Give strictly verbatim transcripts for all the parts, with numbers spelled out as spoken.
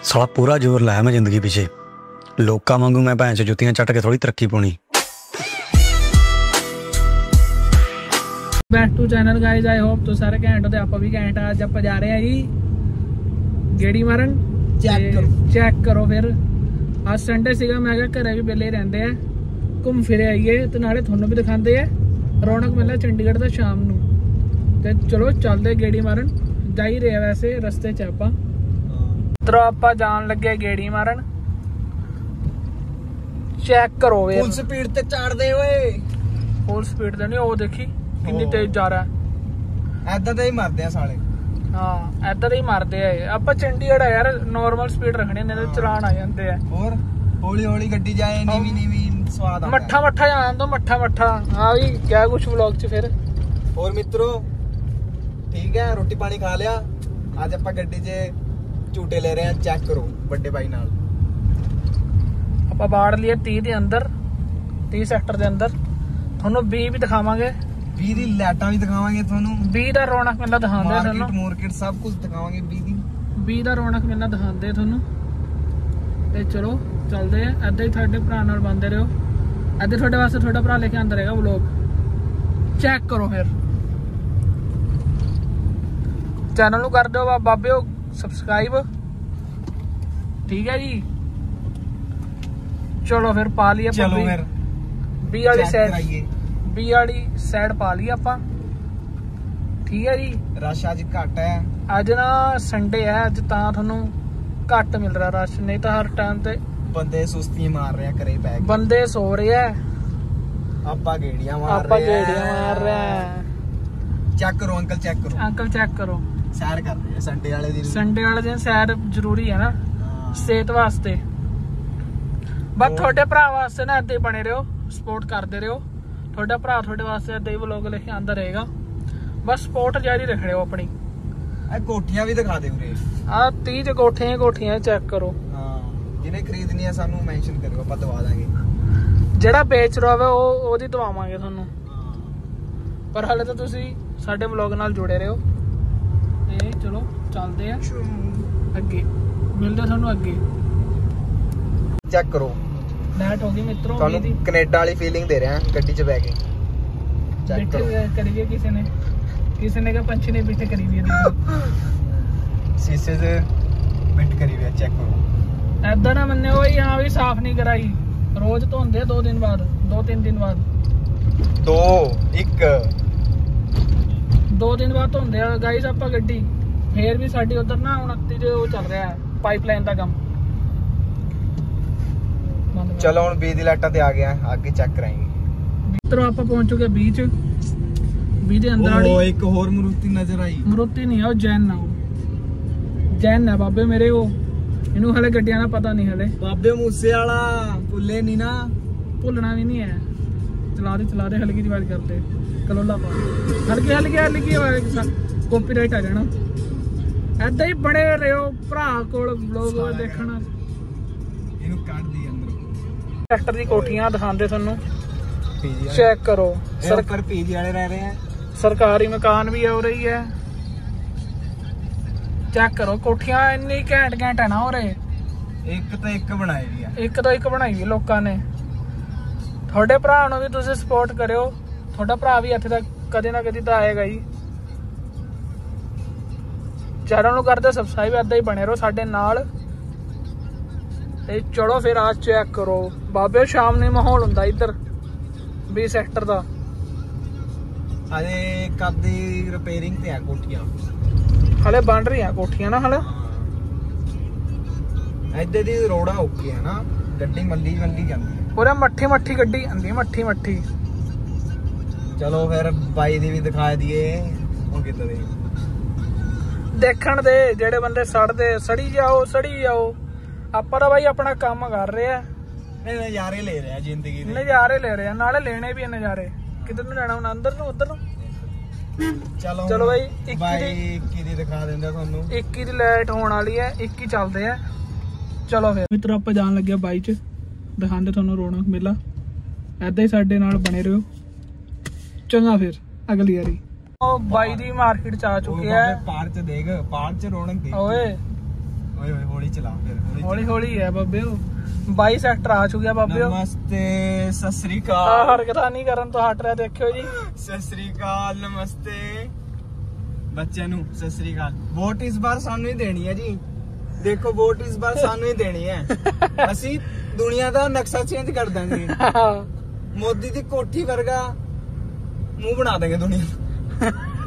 साला पूरा जोर लाया मैं जिंदगी पीछे। लोका वांगू मैं भैन च जुत्तियां चट के थोड़ी तरक्की पानी। Back to channel guys, I hope तो सारे घैंट हो। आप भी घैंट। आज आप जा रहे हैं जी गेड़ी मारन। चेक करो चेक करो फिर आज संडे सीगा, मैं क्या घरे भी वेले रहंदे आ, घूम फिरे आइए तो नाले थोनों भी दिखाते हैं रौनक मेला चंडीगढ़ का शाम नू। ते चलो चलते गेड़ी मारन। जा ही रहे वैसे रस्ते च आपां तो आपां जान लगे गेड़ी मारन। चेक करो फुल स्पीड ते चढ़ दे ओए। फुल स्पीड ते नहीं, वो देखी कितनी तेज जा रहा है। ऐदा ते ही मारदे आ साले। हाँ ऐदा ते ही मारदे आ। आपां चंडीगढ़ आ यार, नॉर्मल स्पीड रखनी नहीं तो चलान आ जाते हैं। और हौली हौली गड्डी जाए, नीवी नीवी स्वाद आता है। मट्ठा मट्ठा जान दो, मट्ठा मट्ठा। हाँ भी क्या कुछ व्लॉग च फिर। और मित्रों ठीक है, रोटी पानी खा लिया। आज आपां गड्डी च झूटे ले रहे हैं। चेक करो बड़े भाई नाल ਆਪਾਂ ਬਾੜ ਲਿਆ तीस ਦੇ ਅੰਦਰ, तीस ਸੈਕਟਰ ਦੇ ਅੰਦਰ। ਤੁਹਾਨੂੰ बीस ਵੀ ਦਿਖਾਵਾਂਗੇ, बीस ਦੀ ਲਾਈਟਾਂ ਵੀ ਦਿਖਾਵਾਂਗੇ ਤੁਹਾਨੂੰ। बीस ਦਾ ਰੌਣਕ ਮੇਲਾ ਦਿਖਾਉਂਦੇ ਤੁਹਾਨੂੰ। ਮਾਰਕੀਟ ਮਾਰਕੀਟ ਸਭ ਕੁਝ ਦਿਖਾਵਾਂਗੇ। बीस ਦੀ बीस ਦਾ ਰੌਣਕ ਮੇਲਾ ਦਿਖਾਉਂਦੇ ਤੁਹਾਨੂੰ। ਤੇ ਚਲੋ ਚੱਲਦੇ ਆ। ਐਦਾਂ ਹੀ ਤੁਹਾਡੇ ਭਰਾ ਨਾਲ ਬੰਦੇ ਰਹੋ। ਐਦਾਂ ਤੁਹਾਡੇ ਵਾਸਤੇ ਤੁਹਾਡਾ ਭਰਾ ਲੈ ਕੇ ਆਂਦਾ ਰਹੇਗਾ ਵਲੌਗ। ਚੈੱਕ ਕਰੋ ਫਿਰ। ਚੈਨਲ ਨੂੰ ਕਰ ਦਿਓ ਬਾਬਿਓ ਸਬਸਕ੍ਰਾਈਬ, ਠੀਕ ਹੈ ਜੀ। चलो फिर पा लिया। चलो फिर बी वाली साइड, बी वाली साइड पा ली आपां, ठीक है जी। रश अज घट है, अज ना संडे है, अज तां थानू घट मिल रहा रश, नहीं तो हर टाइम ते बंदे सुस्ती मार रहे हैं घरे पै के। बंदे सो रहे हैं, आपां गेड़ियां मार आपां रहे हैं। गेड़ियां मार रहे हैं। चेक करो अंकल, चेक करो अंकल चेक करो। सैर कर रहे हैं संडे वाले दिन। संडे वाले दिन सैर जरूरी है ना सेहत वास्ते। बस थोड़े भरा वास्ते ना ऐसे बने रहो, सपोर्ट करते रहो। थोड़ा भरा थोड़े वास्ते ऐसे ही व्लॉग लेके आंदा रहेगा। बस सपोर्ट जारी रख रहे हो अपनी। कोठियां भी दिखा दे उरे। आ तीस कोठियां कोठियां चेक करो। हां जिन्हें खरीदनी है सानू मेंशन करो, ਆਪਾਂ ਦਵਾ ਦਾਂਗੇ। ਜਿਹੜਾ ਵੇਚ ਰਿਹਾ ਹੋਵੇ ਉਹ ਉਹਦੀ ਦਵਾਵਾਂਗੇ ਤੁਹਾਨੂੰ। ਪਰ ਹਾਲੇ ਤਾਂ ਤੁਸੀਂ ਸਾਡੇ ਵਲੌਗ ਨਾਲ ਜੁੜੇ ਰਹੋ। ਤੇ ਚਲੋ ਚੱਲਦੇ ਆ ਅੱਗੇ, ਮਿਲਦੇ ਤੁਹਾਨੂੰ ਅੱਗੇ। चेक करो ਲੈਟ ਹੋ ਗਈ ਮਿੱਤਰੋ। ਤੁਹਾਨੂੰ ਕੈਨੇਡਾ ਵਾਲੀ ਫੀਲਿੰਗ ਦੇ ਰਿਹਾ ਗੱਡੀ 'ਚ ਬੈ ਕੇ। ਚੈੱਕ ਕਰੋ ਕਰੀਏ ਕਿਸੇ ਨੇ ਕਿਸੇ ਨੇ ਕਹਾ ਪੰਛੀ ਨੇ ਪਿੱਛੇ ਕਰੀ ਵੀ ਹੈ। ਸੀਸੇ 'ਚ ਮਿੰਟ ਕਰੀ ਵੀ। ਚੈੱਕ ਕਰੋ ਐਦਾਂ ਨਾ ਮੰਨੇ ਉਹ यहाँ ਵੀ ਸਾਫ਼ ਨਹੀਂ ਕਰਾਈ। ਰੋਜ਼ ਧੋਂਦੇ ਆ, ਦੋ ਦਿਨ ਬਾਅਦ, ਦੋ ਤਿੰਨ ਦਿਨ ਬਾਅਦ, ਦੋ ਇੱਕ ਦੋ ਦਿਨ ਬਾਅਦ ਧੋਂਦੇ ਆ ਗਾਈਸ ਆਪਾਂ ਗੱਡੀ। ਫੇਰ ਵੀ ਸਾਡੀ ਉਧਰ ਨਾ ਉਨੱਤੀ ਜੋ ਉਹ ਚੱਲ ਰਿਹਾ ਹੈ ਪਾਈਪਲਾਈਨ ਦਾ ਕੰਮ। चलो हम बीस ਦੀ ਲਾਈਟਾਂ ਤੇ ਆ ਗਏ ਆ, ਅੱਗੇ ਚੈੱਕ ਕਰਾਂਗੇ। ਮਿੱਤਰੋ ਆਪਾਂ ਪਹੁੰਚ ਚੁੱਕੇ बीच बीच ਦੇ ਅੰਦਰ ਵਾਲੀ। ਉਹ ਇੱਕ ਹੋਰ ਮਰੂਤੀ ਨਜ਼ਰ ਆਈ। ਮਰੂਤੀ ਨਹੀਂ ਆ, ਉਹ ਜੈਨ ਆ। ਉਹ ਜੈਨ ਹੈ ਬਾਬੇ ਮੇਰੇ। ਉਹ ਇਹਨੂੰ ਹਲੇ ਗੱਡੀਆਂ ਦਾ ਪਤਾ ਨਹੀਂ ਹਲੇ। ਬਾਬੇ ਮੂਸੇ ਵਾਲਾ ਭੁੱਲੇ ਨਹੀਂ ਨਾ। ਭੁੱਲਣਾ ਵੀ ਨਹੀਂ ਹੈ। ਚਲਾ ਦੇ ਚਲਾ ਦੇ, ਹਲਕੀ ਦੀ ਆਵਾਜ਼ ਕਰਦੇ ਕਲੋਲਾ ਪਾ। ਹਲਕੀ ਹਲਕੀ ਹਲਕੀ ਆਵਾਜ਼, ਕਾਪੀਰਾਈਟ ਆ ਜਾਣਾ। ਐਦਾਂ ਹੀ ਬਣੇ ਰਹੋ ਭਰਾ ਕੋਲ ਵਲੌਗ ਦੇਖਣਾ। ਇਹਨੂੰ ਕੱਢ ਦੀ ਅੰਦਰ। ਸੈਕਟਰ ਦੀ ਕੋਠੀਆਂ ਦਿਖਾਉਂਦੇ ਤੁਹਾਨੂੰ। ਪੀਜੀ ਚੈੱਕ करो। सरकार पीजी वाले रह रहे हैं। सरकारी मकान भी हो रही है। चेक करो कोठियां इन्नी घैंट घैंट है ना हो रहे। एक तो एक बनाई हुई है, एक तो एक बनाई हुई लोगों ने। थोड़े भरा ਨੂੰ ਵੀ ਤੁਸੀਂ सपोर्ट करो। थोड़ा भरा भी ਇੱਥੇ तक कदे ना कदी ਤਾਂ ਆਏਗਾ ਹੀ। ਚੈਨਲ ਨੂੰ ਕਰਦੇ ਸਬਸਕ੍ਰਾਈਬ, ਏਦਾਂ ਹੀ ਬਣੇ ਰਹੋ ਸਾਡੇ ਨਾਲ। ਤੇ ਚਲੋ ਫਿਰ ਆ ਚੈੱਕ ਕਰੋ ਬਾਬੇ। ਸ਼ਾਮ ਨੂੰ ਮਾਹੌਲ ਹੁੰਦਾ ਇੱਧਰ बीस ਸੈਕਟਰ ਦਾ। ਹਲੇ ਕਦੀ ਰਿਪੇਅਰਿੰਗ ਤੇ ਆ ਕੋਠੀਆਂ, ਹਲੇ ਬਣ ਰਹੀਆਂ ਕੋਠੀਆਂ ਨਾ ਹਲੇ। ਇੱਧਰ ਦੀ ਰੋੜਾ ਓਕੇ ਹੈ ਨਾ, ਗੱਡੀ ਮੱਲੀ ਮੱਲੀ ਜਾਂਦੀ ਹੈ ਪੂਰਾ ਮੱਠੀ ਮੱਠੀ ਗੱਡੀ ਜਾਂਦੀ ਹੈ, ਮੱਠੀ ਮੱਠੀ। ਚਲੋ ਫਿਰ ਬਾਈ ਦੀ ਵੀ ਦਿਖਾ ਦਈਏ ਉਹ ਕਿੱਦਾਂ ਦੇ ਦੇਖਣ ਦੇ। ਜਿਹੜੇ ਬੰਦੇ ਸੜਦੇ ਸੜੀ ਜਾਓ ਸੜੀ ਜਾਓ। ਆਪਾਂ ਤਾਂ ਬਾਈ ਆਪਣਾ ਕੰਮ ਕਰ ਰਹੇ ਆ। ਨਜ਼ਾਰੇ ਲੈ ਰਿਹਾ ਜ਼ਿੰਦਗੀ ਦੇ। ਨਜ਼ਾਰੇ ਲੈ ਰਹੇ ਆ, ਨਾਲੇ ਲੈਣੇ ਵੀ ਆ ਨਜ਼ਾਰੇ। ਕਿੱਧਰ ਨੂੰ ਜਾਣਾ ਹੁਣ, ਅੰਦਰ ਨੂੰ ਉਧਰ ਨੂੰ। ਚਲੋ ਚਲੋ ਬਾਈ ਬਾਈ ਇੱਕੀ ਦੀ ਦਿਖਾ ਦਿੰਦਾ ਤੁਹਾਨੂੰ। ਇੱਕੀ ਦੀ ਲਾਈਟ ਹੋਣ ਵਾਲੀ ਹੈ, ਇੱਕੀ ਚੱਲਦੇ ਆ। ਚਲੋ ਫਿਰ ਮਿੱਤਰੋ ਆਪਾਂ ਜਾਣ ਲੱਗੇ ਬਾਈ ਚ, ਦਿਖਾਉਂਦੇ ਤੁਹਾਨੂੰ ਰੌਣਕ ਮੇਲਾ। ਏਦਾਂ ਹੀ ਸਾਡੇ ਨਾਲ ਬਣੇ ਰਹੋ। ਚੰਗਾ ਫਿਰ ਅਗਲੀ ਵਾਰੀ। ਉਹ ਬਾਈ ਦੀ ਮਾਰਕੀਟ ਚ ਆ ਚੁੱਕੇ ਆ। ਪਾਰ ਚ ਦੇਖ, ਪਾਰ ਚ ਰੌਣਕ ਦੇਖ ਓਏ ਓਏ ਓਏ ਹੌਲੀ ਚਲਾ ਫਿਰ ਹੌਲੀ ਹੌਲੀ ਹੈ ਬਾਬਿਓ ਬਾਈ ਸੈਕਟਰ ਆ ਚੁੱਕਿਆ ਬਾਬਿਓ ਨਮਸਤੇ ਸਤਿ ਸ੍ਰੀ ਆ ਅਕਾਲ ਹਰਕਤਾਂ ਨਹੀਂ ਕਰਨ ਤੋਂ ਹਟ ਰਿਹਾ ਦੇਖਿਓ ਜੀ ਸਤਿ ਸ੍ਰੀ ਅਕਾਲ ਨਮਸਤੇ ਬੱਚਿਆਂ ਨੂੰ ਸਤਿ ਸ੍ਰੀ ਅਕਾਲ ਵੋਟ ਇਸ ਵਾਰ ਸਾਨੂੰ ਹੀ ਦੇਣੀ ਹੈ ਜੀ ਦੇਖੋ ਵੋਟ ਇਸ ਵਾਰ ਸਾਨੂੰ ਹੀ ਦੇਣੀ ਹੈ ਅਸੀਂ ਦੁਨੀਆ ਦਾ ਨਕਸ਼ਾ ਚੇਂਜ ਕਰ ਦਾਂਗੇ ਮੋਦੀ ਦੀ ਕੋਠੀ ਵਰਗਾ ਮੂੰਹ ਬਣਾ ਦੇਂਗੇ ਦੁਨੀਆ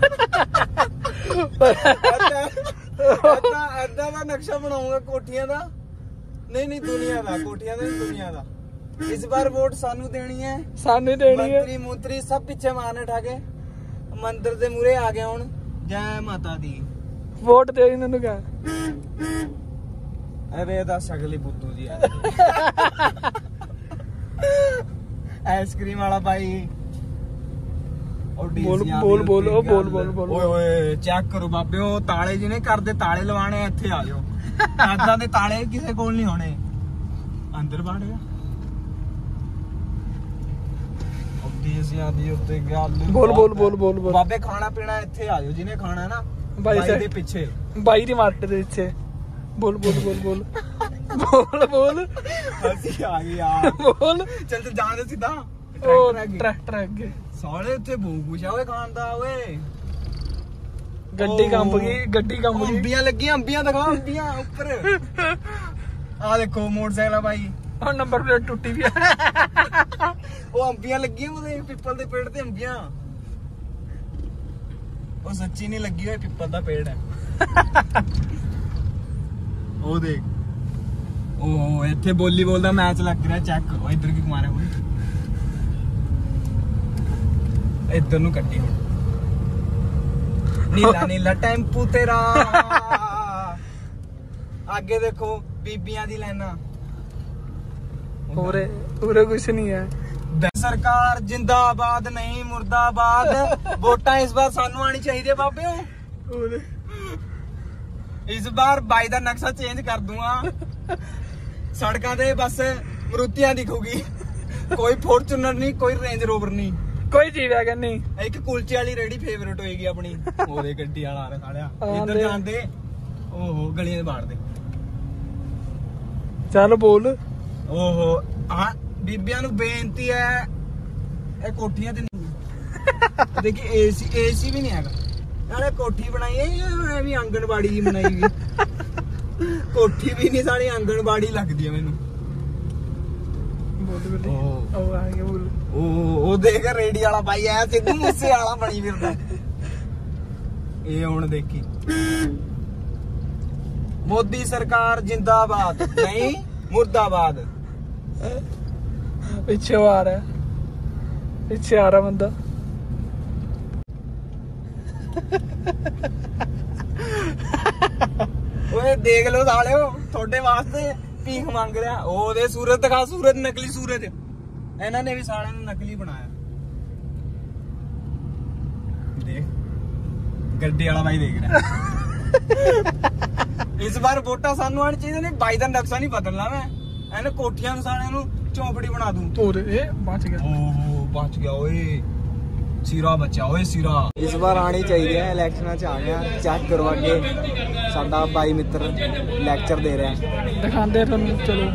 ਐਦਾਂ ਐਦਾਂ ਦਾ ਨਕਸ਼ਾ ਬਣਾਉਂਗਾ ਕੋਠੀਆਂ ਦਾ ਨਹੀਂ ਨਹੀਂ ਦੁਨੀਆ ਦਾ ਕੋਠੀਆਂ ਦਾ ਨਹੀਂ ਦੁਨੀਆ ਦਾ ਇਸ ਵਾਰ ਵੋਟ ਸਾਨੂੰ ਦੇਣੀ ਹੈ ਸਾਨੂੰ ਹੀ ਦੇਣੀ ਹੈ ਮੰਤਰੀ ਮੰਤਰੀ ਸਭ ਪਿੱਛੇ ਮਾਰਨੇ ਠਾਕੇ ਮੰਦਿਰ ਦੇ ਮੂਰੇ ਆ ਗਏ ਹੁਣ ਜੈ ਮਾਤਾ ਦੀ ਵੋਟ ਦੇ ਇਹਨਾਂ ਨੂੰ ਕਹ ਅਰੇ ਦਾ ਸ਼ਕਲੀ ਬੁੱਧੂ ਜੀ ਆਈਸਕ੍ਰੀਮ ਵਾਲਾ ਭਾਈ ਬੋਲ ਬੋਲ ਬੋਲ ਉਹ ਬੋਲ ਬੋਲ ਬੋਲ ਓਏ ਓਏ ਚੈੱਕ ਕਰੋ ਬਾਬਿਓ ਤਾਲੇ ਜਿਹਨੇ ਕਰਦੇ ਤਾਲੇ ਲਵਾਣੇ ਇੱਥੇ ਆ ਜਾਓ ਏਦਾਂ ਦੇ ਤਾਲੇ ਕਿਸੇ ਕੋਲ ਨਹੀਂ ਹੋਣੇ ਅੰਦਰ ਵੜ ਗਿਆ ਉੱਤੇ ਅਸੀਂ ਆਦੀ ਉੱਤੇ ਗੱਲ ਬੋਲ ਬੋਲ ਬੋਲ ਬੋਲ ਬੋਲ ਬਾਬੇ ਖਾਣਾ ਪੀਣਾ ਇੱਥੇ ਆ ਜਾਓ ਜਿਹਨੇ ਖਾਣਾ ਨਾ ਬਾਈ ਦੇ ਪਿੱਛੇ ਬਾਈ ਦੀ ਮਾਰਕੀਟ ਦੇ ਪਿੱਛੇ ਬੋਲ ਬੋਲ ਬੋਲ ਬੋਲ ਬੋਲ ਬੋਲ ਅਸੀਂ ਆ ਗਏ ਯਾਰ ਬੋਲ ਚੱਲ ਤੇ ਜਾਣ ਦੇ ਸਿੱਧਾ ਉਹ ਟਰੈਕਟਰ ਅੱਗੇ ਸਾਲੇ ਉੱਥੇ ਭੂ ਪੁਛਾ ਓਏ ਖਾਣ ਦਾ ਓਏ ਗੱਡੀ ਕੰਬ ਗਈ ਗੱਡੀ ਕੰਬ ਗਈ ਅੰਬੀਆਂ ਲੱਗੀਆਂ ਅੰਬੀਆਂ ਦਿਖਾ ਅੰਬੀਆਂ ਉੱਪਰ ਆ ਦੇਖੋ ਮੋਟਰਸਾਈਕਲ ਆ ਭਾਈ ਉਹ ਨੰਬਰ ਪਲੇਟ ਟੁੱਟੀ ਵੀ ਉਹ ਅੰਬੀਆਂ ਲੱਗੀਆਂ ਉਹਦੇ ਪਿੱਪਲ ਦੇ ਪੇੜ ਤੇ ਅੰਬੀਆਂ ਉਹ ਸੱਚੀ ਨਹੀਂ ਲੱਗੀ ਹੋਈ ਪਿੱਪਲ ਦਾ ਪੇੜ ਹੈ ਉਹ ਦੇਖ ਉਹ ਇੱਥੇ ਵਾਲੀਬਾਲ ਦਾ ਮੈਚ ਲੱਗ ਰਿਹਾ ਚੈੱਕ ਉਹ ਇੱਧਰ ਕੀ ਮਾਰਿਆ ਹੋਈ ਇੱਧਰ ਨੂੰ ਕੱਟੀ ਹੁਣ ਨੀਲਾ ਨੀਲਾ ਟੈਂਪੂ ਤੇਰਾ ਅੱਗੇ ਦੇਖੋ ਬੀਬੀਆਂ ਦੀ ਲਾਈਨਾਂ ਉਰੇ ਉਰੇ ਕੁਛ ਨਹੀਂ ਹੈ ਸਰਕਾਰ ਜਿੰਦਾਬਾਦ ਨਹੀਂ ਮੁਰਦਾਬਾਦ ਵੋਟਾਂ ਇਸ ਵਾਰ ਸਾਨੂੰ ਆਣੀ ਚਾਹੀਦੀ ਹੈ ਬਾਬਿਓ ਉਰੇ ਇਸ ਵਾਰ ਬਾਈ ਦਾ ਨਕਸ਼ਾ ਚੇਂਜ ਕਰ ਦੂੰਗਾ ਸੜਕਾਂ ਤੇ ਬਸ ਮਰੂਤੀਆਂ ਦਿਖੂਗੀ ਕੋਈ ਫੋਰਚੂਨਰ ਨਹੀਂ ਕੋਈ ਰੇਂਜ ਰੋਵਰ ਨਹੀਂ ਕੋਈ ਚੀਜ਼ ਹੈ ਨਹੀਂ ਇੱਕ ਕੁਲਚੇ ਵਾਲੀ ਰੇੜੀ ਫੇਵਰਟ ਹੋਏਗੀ ਆਪਣੀ ਉਹਦੇ ਗੱਡੀ ਵਾਲਾ ਆ ਰਿਹਾ ਸਾਲਿਆ ਇੱਧਰ ਜਾਂਦੇ ਓਹੋ ਗਲੀਆਂ ਦੇ ਬਾੜ ਦੇ ਚੱਲ ਬੋਲ ਓਹੋ ਆ ਬੀਬੀਆਂ ਨੂੰ ਬੇਨਤੀ ਹੈ ਇਹ ਕੋਠੀਆਂ ਤੇ ਨਹੀਂ ਦੇਖੀ ਏਸੀ ਏਸੀ ਵੀ ਨਹੀਂ ਹੈਗਾ ਨਾਲੇ ਕੋਠੀ ਬਣਾਈ ਹੈ ਵੀ ਆਂਗਣਵਾੜੀ ਜੀ ਬਣਾਈ ਵੀ ਕੋਠੀ ਵੀ ਨਹੀਂ ਸਾਲੀ ਆਂਗਣਵਾੜੀ ਲੱਗਦੀ ਹੈ ਮੈਨੂੰ ਬੋਲ ਬੋਲ ਉਹ ਆ ਗਿਆ ਬੋਲ ਉਹ ਉਹ ਦੇਖ ਰੇੜੀ ਵਾਲਾ ਬਾਈ ਐ ਸਿੱਧੂ ਮੂਸੇ ਵਾਲਾ ਬਣੀ ਫਿਰਦਾ ਇਹ ਹੁਣ ਦੇਖੀ ਮੋਦੀ ਸਰਕਾਰ ਜਿੰਦਾਬਾਦ ਨਹੀਂ ਮੁਰਦਾਬਾਦ ਪਿੱਛੇ ਆ ਰਿਹਾ ਪਿੱਛੇ ਆ ਰਿਹਾ ਬੰਦਾ ਓਏ ਦੇਖ ਲਓ ਸਾਲਿਓ ਤੁਹਾਡੇ ਵਾਸਤੇ ਭੀਖ ਮੰਗ ਰਿਹਾ ਉਹਦੇ ਸੂਰਜ ਦਿਖਾ ਸੂਰਜ ਨਕਲੀ ਸੂਰਜ ਇਹਨਾਂ ਨੇ ਵੀ ਸਾਲਿਆਂ ਨੂੰ ਨਕਲੀ ਬਣਾਇਆ ਦੇਖ ਗੱਡੀ ਵਾਲਾ ਬਾਈ ਦੇਖ ਰਿਹਾ ਇਸ ਵਾਰ ਵੋਟਾਂ ਸਾਨੂੰ ਆਣੀ ਚਾਹੀਦੀਆਂ ਨੇ ਬਾਈ ਦਾ ਨਕਸ਼ਾ ਨਹੀਂ ਬਦਲਣਾ ਮੈਂ ਇਹਨੇ ਕੋਠੀਆਂ ਨੂੰ ਸਾਲਿਆਂ ਨੂੰ ਚੌਂਪੜੀ ਬਣਾ ਦੂੰ ਤੋਰੇ ਇਹ ਬਚ ਗਿਆ ਓਹ ਬਚ ਗਿਆ ਓਏ ਸੀਰਾ ਬਚਿਆ ਓਏ ਸੀਰਾ ਇਸ ਵਾਰ ਆਣੀ ਚਾਹੀਦੀ ਹੈ ਇਲੈਕਸ਼ਨਾਂ ਚ ਆ ਗਿਆ ਚੈੱਕ ਕਰੋ ਅੱਗੇ ਸਾਡਾ ਬਾਈ ਮਿੱਤਰ ਲੈਕਚਰ ਦੇ ਰਿਹਾ ਦਿਖਾਉਂਦੇ ਤੁਹਾਨੂੰ ਚਲੋ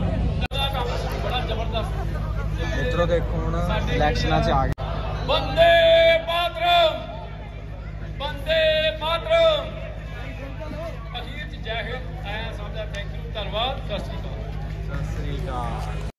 ਮਿੱਤਰੋ ਦੇਖੋ ਹੁਣ ਇਲੈਕਸ਼ਨਾਂ ਚ ਆ ਗਿਆ ਬੰਦੇ ਮਾਤਰਮ ਬੰਦੇ ਮਾਤਰਮ ਅਖੀਰ ਚ ਜੈ ਹਿੰਦ ਆਇਆ ਸਮਝਾ ਥੈਂਕ ਯੂ ਧੰਨਵਾਦ ਸਤਿ ਸ਼੍ਰੀ ਅਕਾਲ ਸਤਿ ਸ੍ਰੀ ਅਕਾਲ